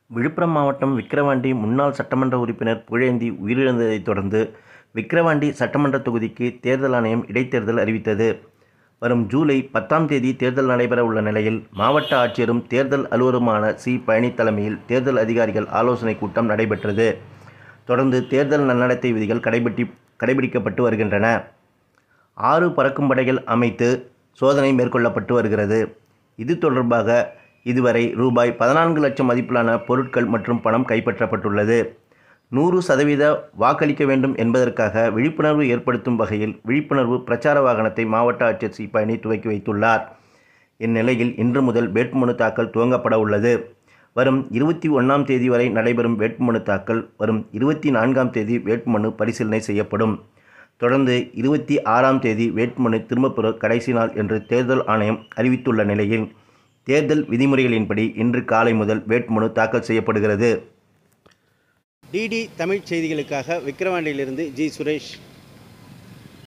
விழுப்புரம் மாவட்டம் விக்கிரவாண்டி முன்னாள் சட்டமன்ற உறுப்பினர் புகழேந்தி உயிரிழந்ததைத் தொடர்ந்து விக்கிரவாண்டி சட்டமன்ற தொகுதிக்கு தேர்தல் ஆணையம் இடைத்தேர்தல் அறிவித்தது. வரும் ஜூலை 10ஆம் தேதி தேர்தல் நடைபெற உள்ள நிலையில் மாவட்ட ஆட்சியரும் தேர்தல் அலுவலருமான சி. பழனி தலைமையில் தேர்தல் அதிகாரிகள் ஆலோசனைக் கூட்டம் நடைபெற்றது. தொடர்ந்து தேர்தல் நன்னடத்தை விதிகள் கடைபிடிக்கப்பட்டு வருகின்றன. 6 பறக்கும் படைகள் அமைத்து சோதனை மேற்கொள்ளப்பட்டு வருகிறது. இது தொடர்பாக இதுவரை ரூபாய் 14 லட்சம் மதிப்பிலான பொருட்கள் மற்றும் பணம் கைப்பற்றப்பட்டுள்ளது. 100% வாக்களிக்க வேண்டும் என்பதற்காக விழிப்புணர்வு ஏற்படுத்தும் வகையில் விழிப்புணர்வு பிரச்சார வாகனத்தை மாவட்ட ஆட்சியர் சி. பழனி துவக்கி வைத்துள்ளார். இந்நிலையில் இன்று முதல் வேட்புமனு தாக்கல் துவங்கப்பட உள்ளது. வரும் 21ஆம் தேதி வரை நடைபெறும் வேட்புமனு தாக்கல். வரும் 24ஆம் தேதி வேட்புமனு பரிசீலனை செய்யப்படும். தொடர்ந்து 26ஆம் தேதி வேட்புமனு திரும்பப் பெற கடைசி நாள் என்று தேர்தல் ஆணையம் அறிவித்துள்ள நிலையில் தேர்தல் விதிமுறைகளின்படி இன்று காலை முதல் வேட்புமனு தாக்கல் செய்யப்படுகிறது. டிடி தமிழ் செய்திகளுக்காக விக்கிரவாண்டியிலிருந்து ஜி. சுரேஷ்.